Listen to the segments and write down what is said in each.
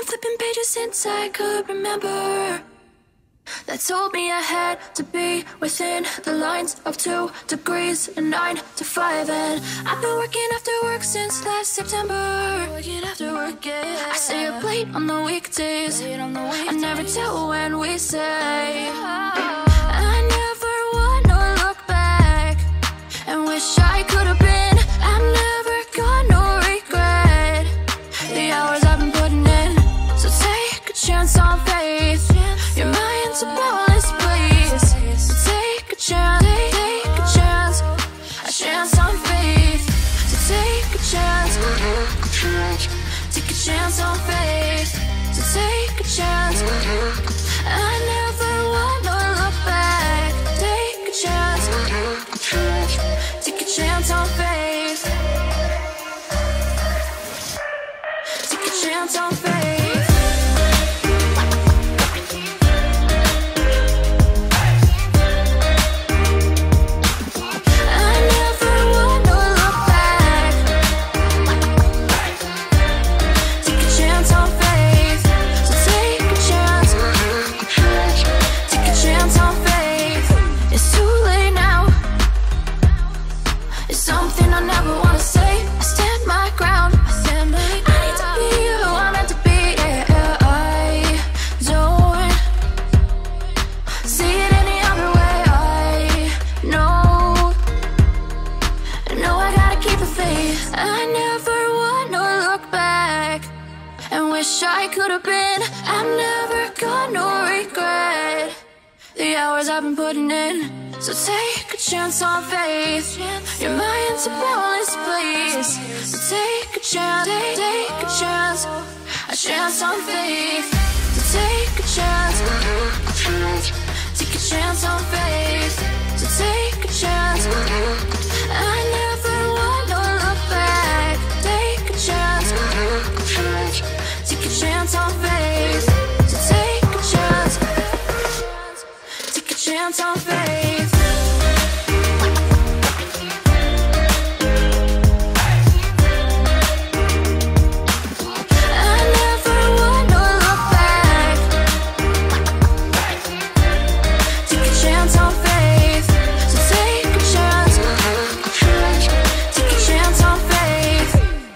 flipping pages since I could remember, that told me I had to be within the lines of 2 degrees and 9 to 5. And I've been working after work since last September. Working after work, yeah. I stay up late on the weekdays. I never tell when we say. I never wanna look back and wish I could have been. I've never got no regret. The hours I've been putting in, so take a chance on faith. Your mind's a boundless place, so take a chance, take a chance, a chance on faith. So take a chance, take a chance on faith. So take a chance. I never wanna look back. Take a chance, take a chance on faith. Take a chance on faith. I could have been. I've never got no regret. The hours I've been putting in, so take a chance on faith. Your mind's a boundless place, so take a chance, take a chance, a chance on faith. So take a chance, take a chance on faith. So take a chance. I never wanna look back. Take a chance, take a chance on faith. So take a chance, take a chance on faith. I never wanna look back. Take a chance on faith. So take a chance, take a chance on faith.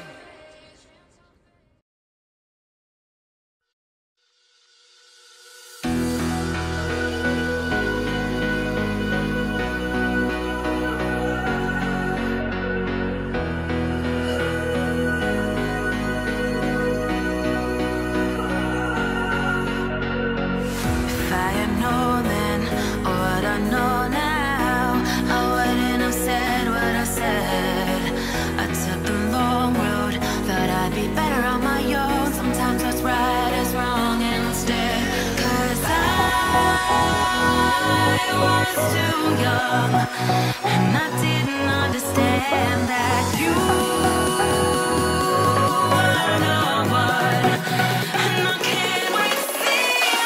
Too young, and I didn't understand that you were no one, and I can't wait to see you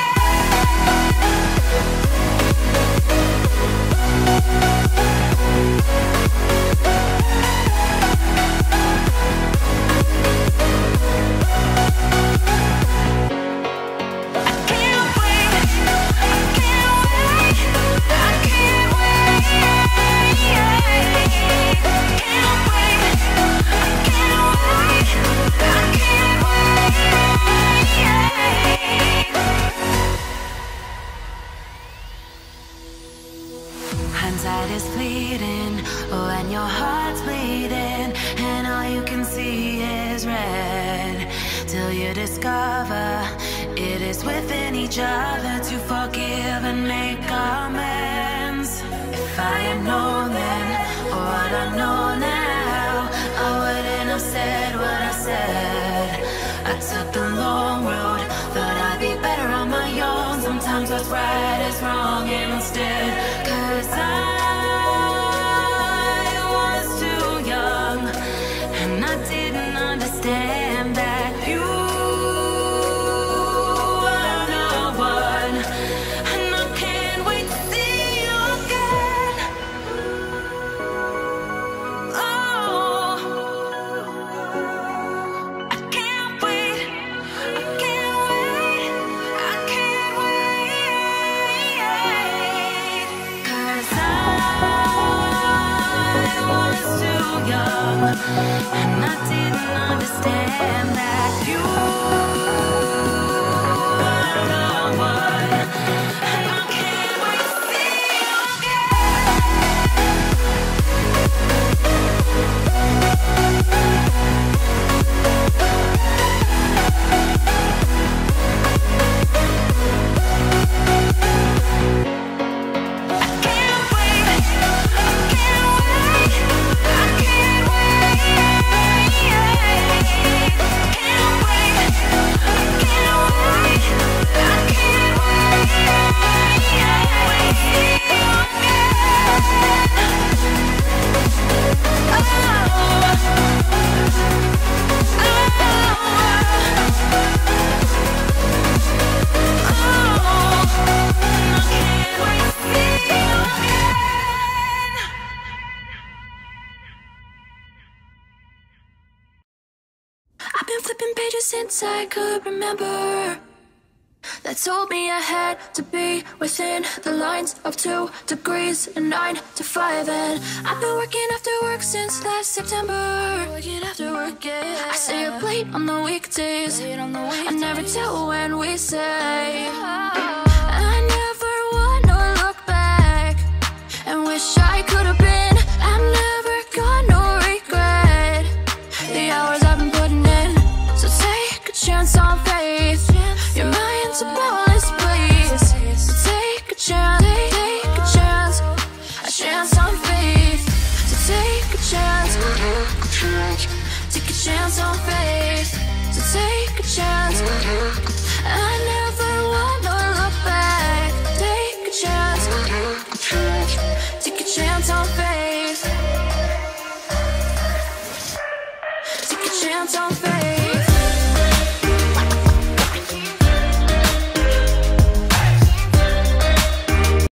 hindsight is fleeting, when your heart's bleeding, and all you can see is red, till you discover it is within each other to forgive and make amends. If I had known then, or what I know now, I wouldn't have said what I said. I took the long road, thought I'd be better on my own. Sometimes what's right is wrong instead, 'cause I was too young, and I didn't understand that you were no one, and I can't wait to see you again. Oh, I can't wait, I flipping pages since I could remember, that told me I had to be within the lines of 2 degrees and 9 to 5. And I've been working after work since last September. Working after work, yeah. I stay up late on the weekdays. I never tell when we say. I never wanna look back and wish I could have been. I'm never gonna regret the hours I've been putting in. So take a chance on faith. Your mind's a boundless place. So take a chance, take a chance on faith. So take a chance, take a chance on faith. So take a chance. I never wanna look back. Take a chance, take a chance on faith. Take a chance on faith.